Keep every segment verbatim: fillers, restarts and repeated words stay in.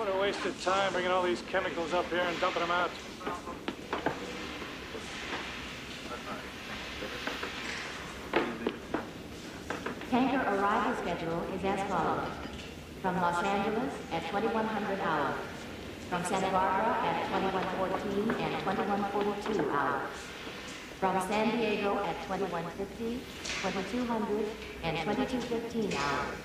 What a waste of time bringing all these chemicals up here and dumping them out. Tanker arrival schedule is as follows. From Los Angeles at twenty-one hundred hours. From Santa Barbara at twenty-one fourteen and twenty-one forty-two hours. From San Diego at twenty-one fifty, twenty-two hundred, and twenty-two fifteen hours.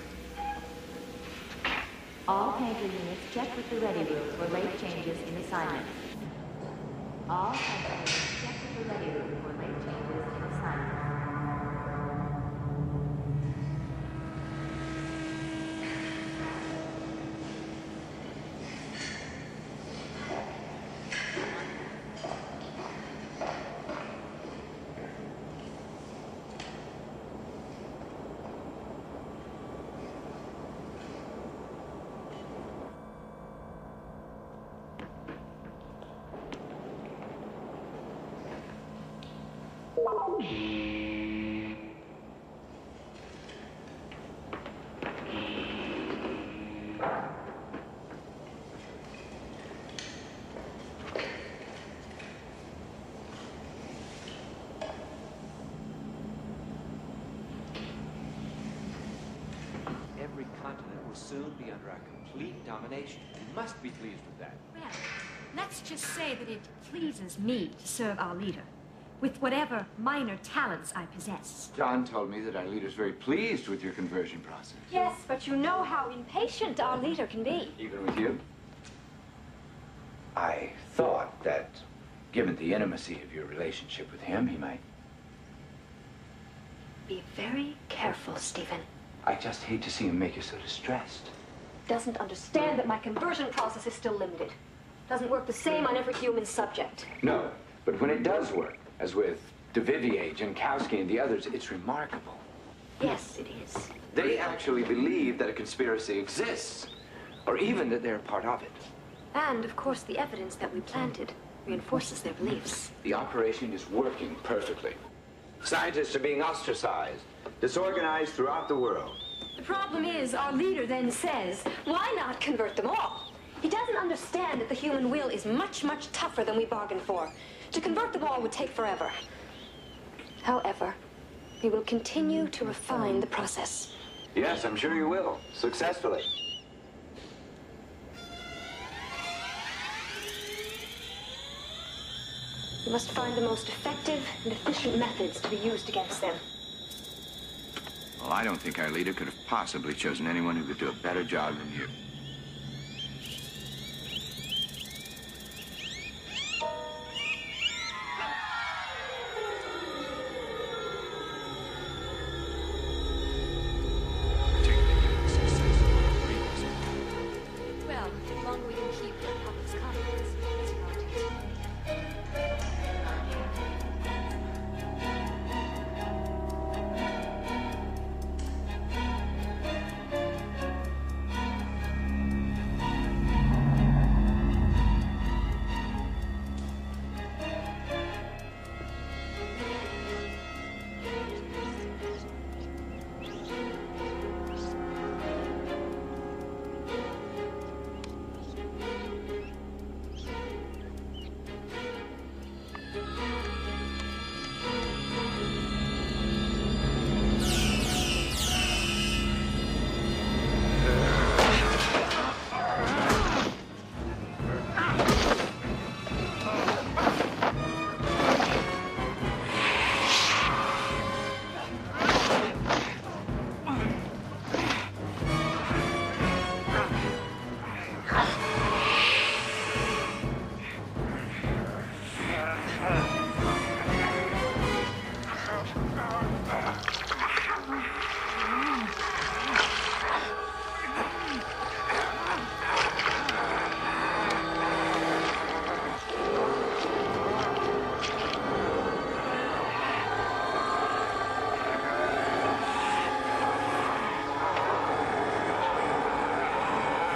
All tanker units check with the ready room for late changes in assignment. All tanker units check with the ready room for late changes in assignment. Every continent will soon be under our complete domination. You must be pleased with that. Well, let's just say that it pleases me to serve our leader, with whatever minor talents I possess. John told me that our leader's very pleased with your conversion process. Yes, but you know how impatient our leader can be. Even with you? I thought that, given the intimacy of your relationship with him, he might... Be very careful, Stephen. I just hate to see him make you so distressed. Doesn't understand that my conversion process is still limited. Doesn't work the same on every human subject. No, but when it does work, as with DeVivier, Jankowski, and the others, it's remarkable. Yes, it is. They actually believe that a conspiracy exists, or even that they're a part of it. And, of course, the evidence that we planted reinforces their beliefs. The operation is working perfectly. Scientists are being ostracized, disorganized throughout the world. The problem is, our leader then says, why not convert them all? He doesn't understand that the human will is much, much tougher than we bargained for. To convert them all would take forever. However, we will continue to refine the process. Yes, I'm sure you will. Successfully. We must find the most effective and efficient methods to be used against them. Well, I don't think our leader could have possibly chosen anyone who could do a better job than you. Well, the longer we can keep the public's confidence, the better it is. Uh,